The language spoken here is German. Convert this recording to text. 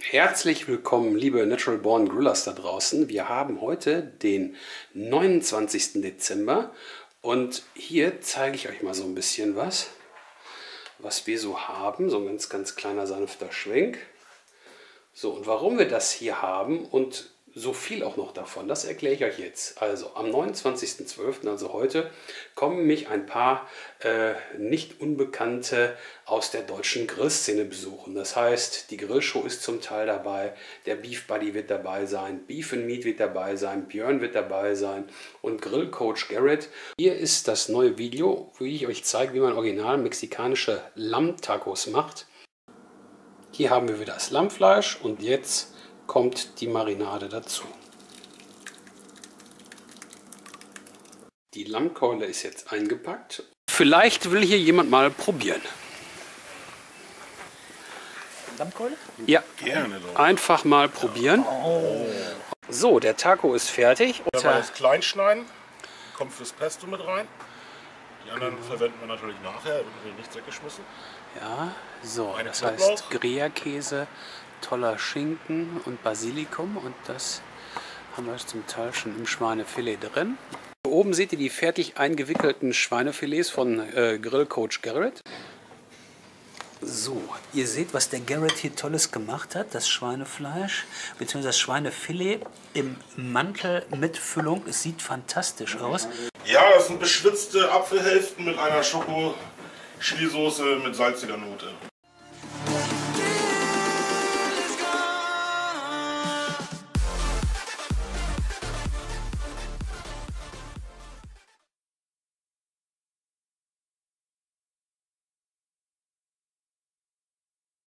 Herzlich willkommen, liebe Natural Born Grillers da draußen. Wir haben heute den 29. Dezember und hier zeige ich euch mal so ein bisschen was wir so haben. So ein ganz kleiner sanfter Schwenk. So, und warum wir das hier haben und so viel auch noch davon, das erkläre ich euch jetzt. Also am 29.12., also heute, kommen mich ein paar nicht Unbekannte aus der deutschen Grillszene besuchen. Das heißt, die Grillshow ist zum Teil dabei, der Beef Buddy wird dabei sein, Beef and Meat wird dabei sein, Björn wird dabei sein und Grillcoach Garrett. Hier ist das neue Video, wo ich euch zeige, wie man original mexikanische Lammtacos macht. Hier haben wir wieder das Lammfleisch und jetzt kommt die Marinade dazu. Die Lammkeule ist jetzt eingepackt. Vielleicht will hier jemand mal probieren. Lammkeule? Ja, gerne doch. Einfach mal probieren. Oh. So, der Taco ist fertig. Wenn wir das klein schneiden, kommt fürs Pesto mit rein. Die anderen verwenden wir natürlich nachher, wird nichts weggeschmissen. Ja, so, Eine das Knoblauch. heißt Gruyère-Käse, toller Schinken und Basilikum und das haben wir zum Teil schon im Schweinefilet drin. Hier oben seht ihr die fertig eingewickelten Schweinefilets von Grillcoach Garrett. So, ihr seht, was der Garrett hier Tolles gemacht hat. Das Schweinefleisch bzw. das Schweinefilet im Mantel mit Füllung. Es sieht fantastisch aus. Ja, das sind beschwitzte Apfelhälften mit einer Schoko-Chili-Soße mit salziger Note.